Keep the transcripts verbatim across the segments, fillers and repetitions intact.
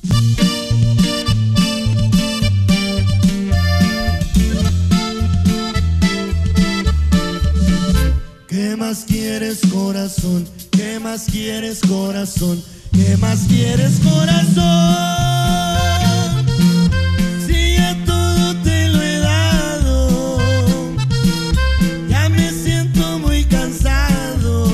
¿Qué más quieres, corazón? ¿Qué más quieres, corazón? ¿Qué más quieres, corazón? Si ya todo te lo he dado, ya me siento muy cansado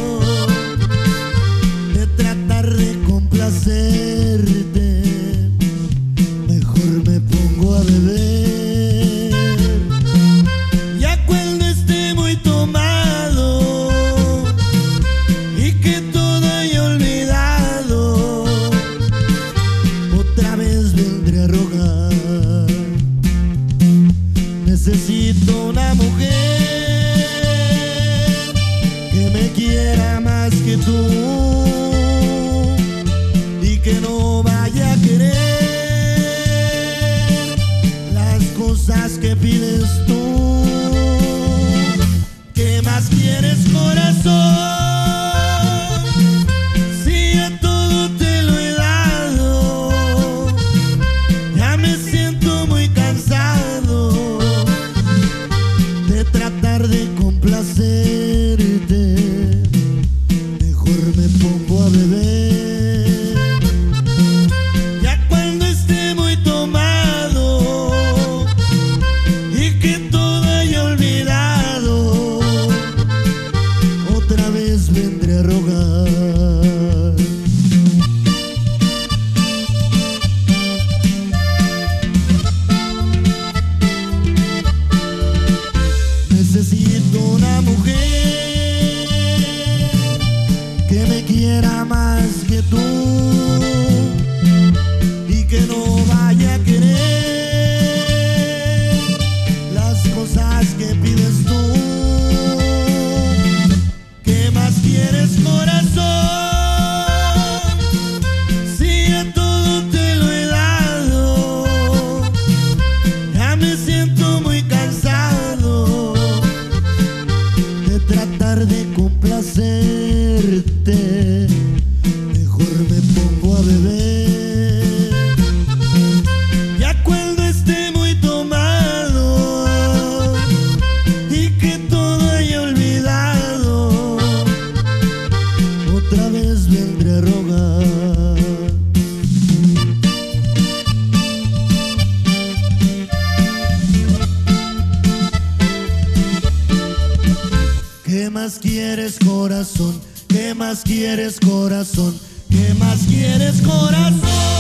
de tratar de complacerte. Mejor me pongo a beber. Ya cuando esté muy tomado y que todo haya olvidado, otra vez vendré a rogar. Necesito una mujer que me quiera más que tú y que no vaya a querer las cosas que pides tú. ¿Qué más quieres, corazón? Si ya todo te lo he dado, ya me siento muy cansado de tratar de complacerte. Mejor me pongo a beber. Ya cuando esté muy tomado y que todo haya olvidado, otra vez vendré a rogar. Necesito una mujer que me quiera más que tú y que no vaya a querer las cosas que pides tú. ¿Qué más quieres, corazón? Si ya todo te lo he dado, ya me siento muy cansado de tratar de complacerte. Mejor me pongo a beber. Ya cuando esté muy tomado y que todo haya olvidado, otra vez vendré a rogar. ¿Qué más quieres, corazón? ¿Qué más quieres, corazón? ¿Qué más quieres, corazón?